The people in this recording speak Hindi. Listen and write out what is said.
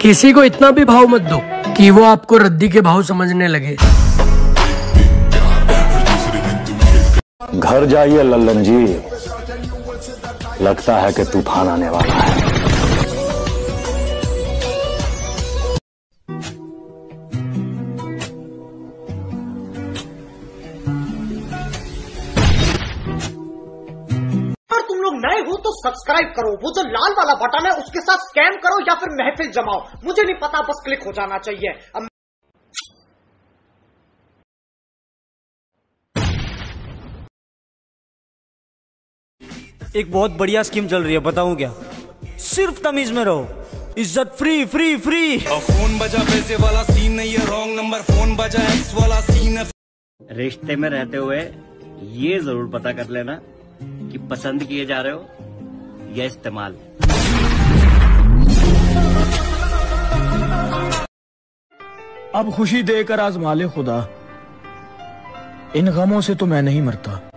किसी को इतना भी भाव मत दो कि वो आपको रद्दी के भाव समझने लगे। घर जाइए लल्लन जी, लगता है कि तूफान आने वाला है। अगर तुम लोग नए हो तो सब्सक्राइब करो, वो जो लाल वाला बटन है उसके साथ स्कैम करो या फिर महफिल जमाओ, मुझे नहीं पता, बस क्लिक हो जाना चाहिए। एक बहुत बढ़िया स्कीम चल रही है, बताऊं क्या? सिर्फ तमीज में रहो, इज्जत फ्री फ्री फ्री। फोन बजा पैसे वाला सीन नहीं है, रॉन्ग नंबर फोन बजा एक्स वाला सीन है। रिश्ते में रहते हुए ये जरूर पता कर लेना कि पसंद किए जा रहे हो या इस्तेमाल। अब खुशी देकर आजमा ले खुदा, इन गमों से तो मैं नहीं मरता।